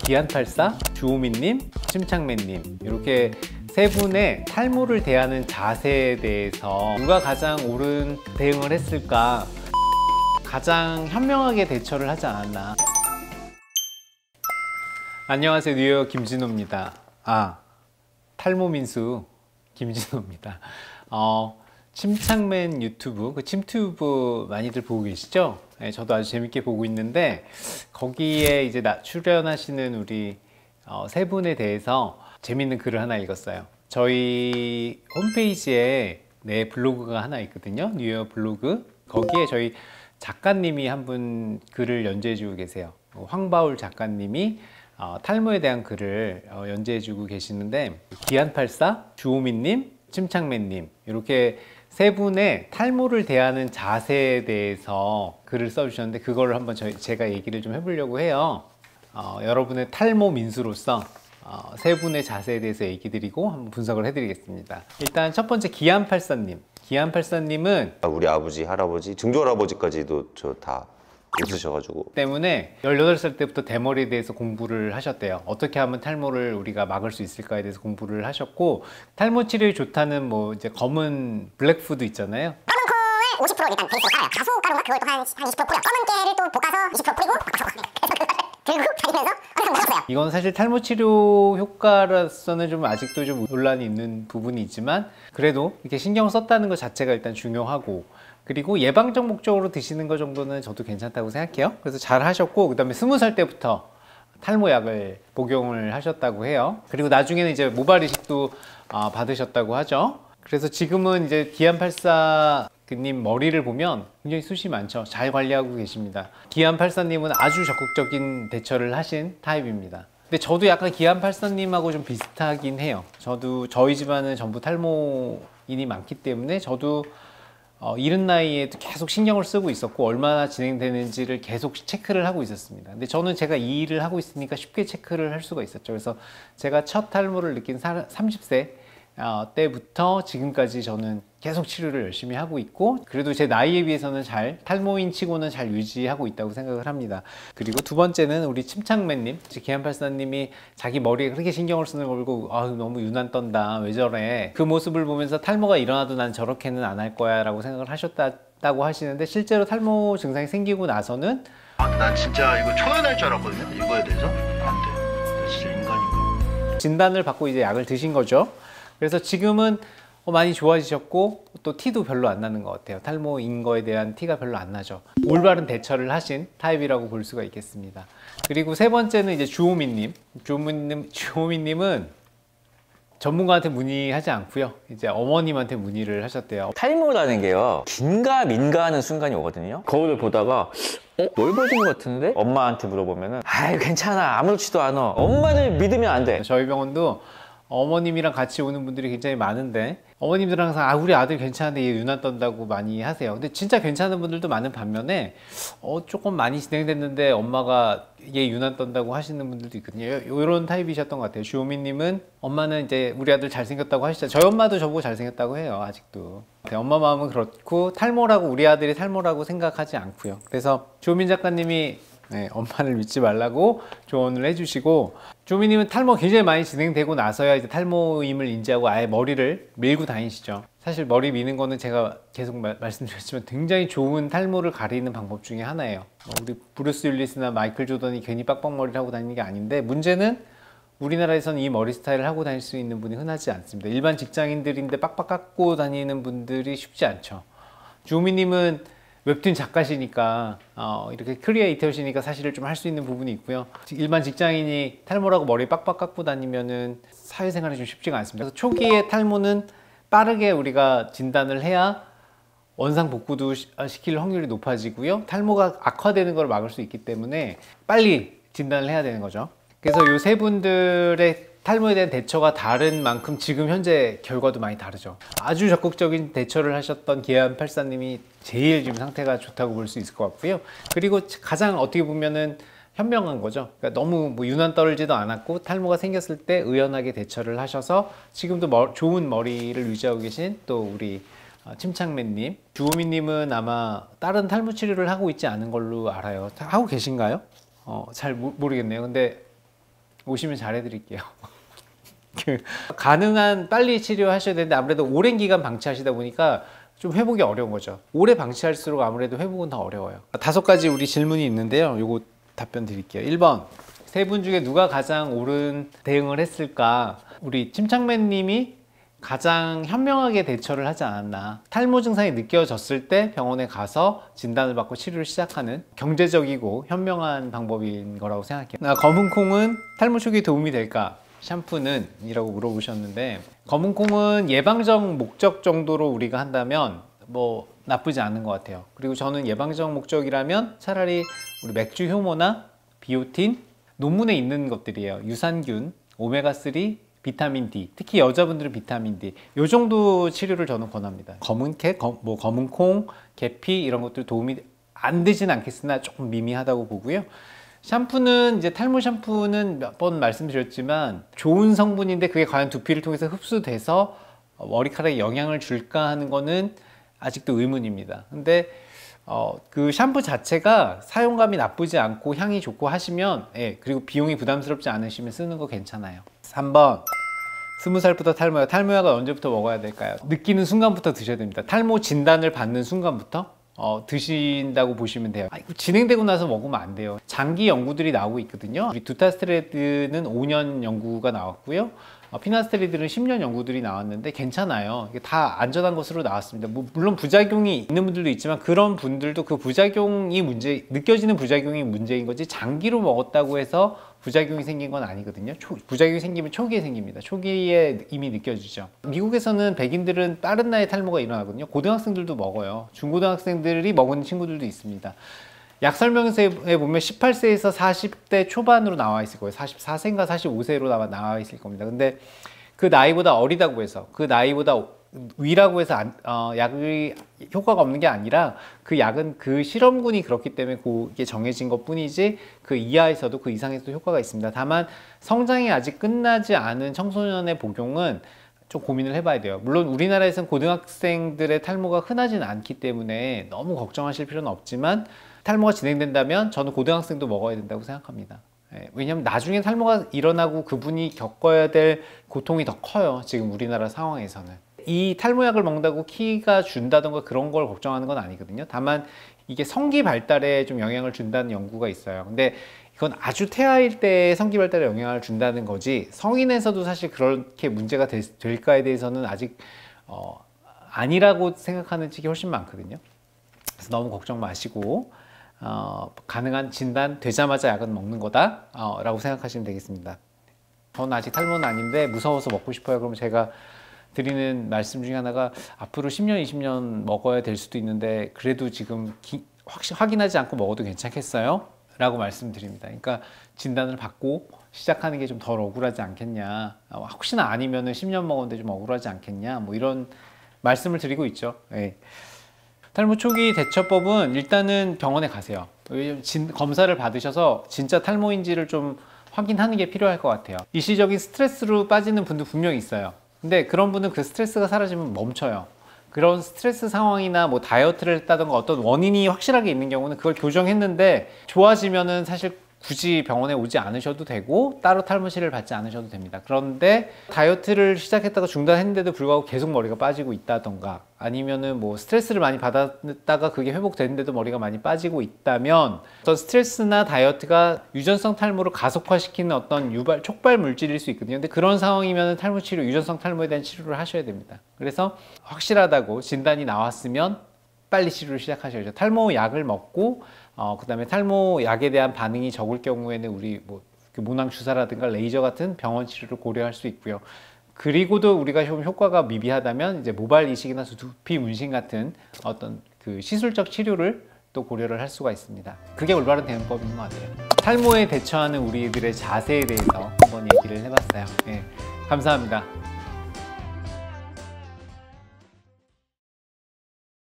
기안84, 주호민님, 침착맨님 이렇게 세 분의 탈모를 대하는 자세에 대해서 누가 가장 옳은 대응을 했을까, 가장 현명하게 대처를 하지 않았나. 안녕하세요, 뉴욕 김진호입니다. 탈모 민수 김진호입니다. 침착맨 유튜브, 침튜브 많이들 보고 계시죠? 네, 저도 아주 재밌게 보고 있는데 거기에 이제 출연하시는 우리 세 분에 대해서 재밌는 글을 하나 읽었어요. 저희 홈페이지에 내 블로그가 하나 있거든요. 뉴욕 블로그. 거기에 저희 작가님이 한 분 글을 연재해 주고 계세요. 황바울 작가님이 탈모에 대한 글을 연재해 주고 계시는데, 기안84, 주호민님, 침착맨님 이렇게 세 분의 탈모를 대하는 자세에 대해서 글을 써주셨는데, 그거를 한번 제가 얘기를 좀 해보려고 해요. 여러분의 탈모 민수로서 세 분의 자세에 대해서 얘기 드리고 한번 분석을 해드리겠습니다. 일단 첫 번째 기안84님. 기안84님은 우리 아버지, 할아버지, 증조할아버지까지도 저 다 웃으셔가지고 때문에 18살 때부터 대머리에 대해서 공부를 하셨대요. 어떻게 하면 탈모를 우리가 막을 수 있을까에 대해서 공부를 하셨고, 탈모 치료에 좋다는 뭐 이제 검은 블랙푸드 있잖아요. 검은 콩을 50% 일단 베이스로 깔아요. 가수가루인가 그걸 또 한 20% 뿌려. 검은 깨를 또 볶아서 20% 뿌리고 들고 다니면서 항상 먹었어요. 이건 사실 탈모 치료 효과로서는 좀 아직도 좀 논란이 있는 부분이 있지만, 그래도 이렇게 신경 썼다는 것 자체가 일단 중요하고, 그리고 예방적 목적으로 드시는 것 정도는 저도 괜찮다고 생각해요. 그래서 잘 하셨고, 그 다음에 20살 때부터 탈모약을 복용을 하셨다고 해요. 그리고 나중에는 이제 모발 이식도 받으셨다고 하죠. 그래서 지금은 이제 기안84님 머리를 보면 굉장히 숱이 많죠. 잘 관리하고 계십니다. 기안84님은 아주 적극적인 대처를 하신 타입입니다. 근데 저도 약간 기안84님하고 좀 비슷하긴 해요. 저희 집안은 전부 탈모인이 많기 때문에 저도 이른 나이에도 계속 신경을 쓰고 있었고, 얼마나 진행되는지를 계속 체크를 하고 있었습니다. 근데 저는 제가 이 일을 하고 있으니까 쉽게 체크를 할 수가 있었죠. 그래서 제가 첫 탈모를 느낀 30세 때부터 지금까지 저는 계속 치료를 열심히 하고 있고, 그래도 제 나이에 비해서는 탈모인 치고는 잘 유지하고 있다고 생각을 합니다. 그리고 두 번째는 우리 침착맨님, 기안84님이 자기 머리에 그렇게 신경을 쓰는 걸 보고 너무 유난 떤다, 왜 저래, 그 모습을 보면서 탈모가 일어나도 난 저렇게는 안 할 거야 라고 생각을 하셨다고 하시는데, 실제로 탈모 증상이 생기고 나서는 난 진짜 이거 초연할 줄 알았거든요. 이거에 대해서 안 돼. 나 진짜 인간인가. 진단을 받고 이제 약을 드신 거죠. 그래서 지금은 많이 좋아지셨고, 또 티도 별로 안 나는 것 같아요. 탈모인 거에 대한 티가 별로 안 나죠. 올바른 대처를 하신 타입이라고 볼 수가 있겠습니다. 그리고 세 번째는 이제 주호민님. 주호민님은 전문가한테 문의하지 않고요, 이제 어머님한테 문의를 하셨대요. 탈모라는 게요, 긴가 민가 하는 순간이 오거든요. 거울을 보다가 넓어진 것 같은데? 엄마한테 물어보면은 괜찮아, 아무렇지도 않아. 엄마를 믿으면 안 돼. 저희 병원도 어머님이랑 같이 오는 분들이 굉장히 많은데, 어머님들은 항상 우리 아들 괜찮은데 얘 유난 떤다고 많이 하세요. 근데 진짜 괜찮은 분들도 많은 반면에 조금 많이 진행됐는데 엄마가 얘 유난 떤다고 하시는 분들도 있거든요. 이런 타입이셨던 것 같아요. 주호민님은 엄마는 이제 우리 아들 잘생겼다고 하시죠. 저희 엄마도 저보고 잘생겼다고 해요, 아직도. 엄마 마음은 그렇고, 탈모라고, 우리 아들이 탈모라고 생각하지 않고요. 그래서 주호민 작가님이 엄마를 믿지 말라고 조언을 해주시고, 주호민님은 탈모 굉장히 많이 진행되고 나서야 이제 탈모임을 인지하고 아예 머리를 밀고 다니시죠. 사실 머리 미는 거는 제가 계속 말씀드렸지만 굉장히 좋은 탈모를 가리는 방법 중에 하나예요. 우리 브루스 윌리스나 마이클 조던이 괜히 빡빡머리를 하고 다니는 게 아닌데, 문제는 우리나라에서는 이 머리 스타일을 하고 다닐 수 있는 분이 흔하지 않습니다. 일반 직장인들인데 빡빡 깎고 다니는 분들이 쉽지 않죠. 주호민님은 웹툰 작가시니까 이렇게 크리에이터시니까 사실을 좀 할 수 있는 부분이 있고요. 일반 직장인이 탈모라고 머리 빡빡 깎고 다니면은 사회생활이 좀 쉽지가 않습니다. 그래서 초기에 탈모는 빠르게 우리가 진단을 해야 원상복구도 시킬 확률이 높아지고요, 탈모가 악화되는 걸 막을 수 있기 때문에 빨리 진단을 해야 되는 거죠. 그래서 이 세 분들의 탈모에 대한 대처가 다른 만큼 지금 현재 결과도 많이 다르죠. 아주 적극적인 대처를 하셨던 기안84님이 제일 지금 상태가 좋다고 볼 수 있을 것 같고요. 그리고 가장 어떻게 보면은 현명한 거죠. 그러니까 너무 유난 떨지도 않았고, 탈모가 생겼을 때 의연하게 대처를 하셔서 지금도 좋은 머리를 유지하고 계신 또 우리 침착맨님. 주호민님은 아마 다른 탈모 치료를 하고 있지 않은 걸로 알아요. 하고 계신가요? 잘 모르겠네요. 근데 오시면 잘해드릴게요. 가능한 빨리 치료하셔야 되는데 아무래도 오랜 기간 방치하시다 보니까 좀 회복이 어려운 거죠. 오래 방치할수록 아무래도 회복은 더 어려워요. 5가지 우리 질문이 있는데요. 요거 답변 드릴게요. 1번, 세 분 중에 누가 가장 옳은 대응을 했을까? 우리 침착맨 님이 가장 현명하게 대처를 하지 않았나. 탈모 증상이 느껴졌을 때 병원에 가서 진단을 받고 치료를 시작하는 경제적이고 현명한 방법인 거라고 생각해요. 검은 콩은 탈모 초기에 도움이 될까? 샴푸는? 이라고 물어보셨는데, 검은 콩은 예방적 목적 정도로 우리가 한다면 뭐 나쁘지 않은 것 같아요. 그리고 저는 예방적 목적이라면 차라리 우리 맥주 효모나 비오틴, 논문에 있는 것들이에요. 유산균, 오메가3, 비타민 D, 특히 여자분들은 비타민 D, 요 정도 치료를 저는 권합니다. 검은 캐, 검은 콩, 계피 이런 것들 도움이 안 되진 않겠으나 조금 미미하다고 보고요. 샴푸는 이제 탈모 샴푸는 몇 번 말씀드렸지만 좋은 성분인데 그게 과연 두피를 통해서 흡수돼서 머리카락에 영향을 줄까 하는 거는 아직도 의문입니다. 근데 그 샴푸 자체가 사용감이 나쁘지 않고 향이 좋고 하시면, 예, 그리고 비용이 부담스럽지 않으시면 쓰는 거 괜찮아요. 3번, 20살부터 탈모약. 탈모약을 언제부터 먹어야 될까요? 느끼는 순간부터 드셔야 됩니다. 탈모 진단을 받는 순간부터 드신다고 보시면 돼요. 진행되고 나서 먹으면 안 돼요. 장기 연구들이 나오고 있거든요. 우리 두타스테리드는 5년 연구가 나왔고요. 피나스테리드는 10년 연구들이 나왔는데 괜찮아요. 이게 다 안전한 것으로 나왔습니다. 물론 부작용이 있는 분들도 있지만 그런 분들도 그 부작용이 느껴지는 부작용이 문제인 거지 장기로 먹었다고 해서 부작용이 생긴 건 아니거든요. 부작용이 생기면 초기에 생깁니다. 초기에 이미 느껴지죠. 미국에서는 백인들은 빠른 나이에 탈모가 일어나거든요. 고등학생들도 먹어요. 중고등학생들이 먹은 친구들도 있습니다. 약 설명서에 보면 18세에서 40대 초반으로 나와 있을 거예요. 44세인가 45세로 나와 있을 겁니다. 근데 그 나이보다 어리다고 해서, 그 나이보다 위라고 해서 약이 효과가 없는 게 아니라 그 약은 그 실험군이 그렇기 때문에 그게 정해진 것 뿐이지 그 이하에서도 그 이상에서도 효과가 있습니다. 다만 성장이 아직 끝나지 않은 청소년의 복용은 좀 고민을 해봐야 돼요. 물론 우리나라에서는 고등학생들의 탈모가 흔하진 않기 때문에 너무 걱정하실 필요는 없지만 탈모가 진행된다면 저는 고등학생도 먹어야 된다고 생각합니다. 왜냐하면 나중에 탈모가 일어나고 그분이 겪어야 될 고통이 더 커요. 지금 우리나라 상황에서는. 이 탈모약을 먹는다고 키가 준다던가 그런 걸 걱정하는 건 아니거든요. 다만 이게 성기 발달에 좀 영향을 준다는 연구가 있어요. 근데 이건 아주 태아일 때 성기 발달에 영향을 준다는 거지 성인에서도 사실 그렇게 문제가 될까에 대해서는 아직 아니라고 생각하는 측이 훨씬 많거든요. 그래서 너무 걱정 마시고 가능한 진단 되자마자 약은 먹는 거다 라고 생각하시면 되겠습니다. 저는 아직 탈모는 아닌데 무서워서 먹고 싶어요. 그러면 제가 드리는 말씀 중에 하나가 앞으로 10년, 20년 먹어야 될 수도 있는데 그래도 지금 확인하지 않고 먹어도 괜찮겠어요? 라고 말씀드립니다. 그러니까 진단을 받고 시작하는 게 좀 덜 억울하지 않겠냐, 혹시나 아니면은 10년 먹었는데 좀 억울하지 않겠냐, 뭐 이런 말씀을 드리고 있죠. 예. 탈모 초기 대처법은 일단은 병원에 가세요. 검사를 받으셔서 진짜 탈모인지를 좀 확인하는 게 필요할 것 같아요. 일시적인 스트레스로 빠지는 분도 분명히 있어요. 근데 그런 분은 그 스트레스가 사라지면 멈춰요. 그런 스트레스 상황이나 뭐 다이어트를 했다던가 어떤 원인이 확실하게 있는 경우는 그걸 교정했는데 좋아지면은 사실 굳이 병원에 오지 않으셔도 되고 따로 탈모실을 받지 않으셔도 됩니다. 그런데 다이어트를 시작했다가 중단했는데도 불구하고 계속 머리가 빠지고 있다던가 아니면은 뭐 스트레스를 많이 받았다가 그게 회복되는데도 머리가 많이 빠지고 있다면 어떤 스트레스나 다이어트가 유전성 탈모를 가속화시키는 어떤 촉발 물질일 수 있거든요. 근데 그런 상황이면 탈모 치료, 유전성 탈모에 대한 치료를 하셔야 됩니다. 그래서 확실하다고 진단이 나왔으면 빨리 치료를 시작하셔야죠. 탈모 약을 먹고 그 다음에 탈모 약에 대한 반응이 적을 경우에는 우리 뭐 모낭 주사라든가 레이저 같은 병원 치료를 고려할 수 있고요. 그리고도 우리가 좀 효과가 미비하다면 이제 모발 이식이나 두피 문신 같은 어떤 그 시술적 치료를 또 고려를 할 수가 있습니다. 그게 올바른 대응법인 것 같아요. 탈모에 대처하는 우리들의 자세에 대해서 한번 얘기를 해봤어요. 네, 감사합니다.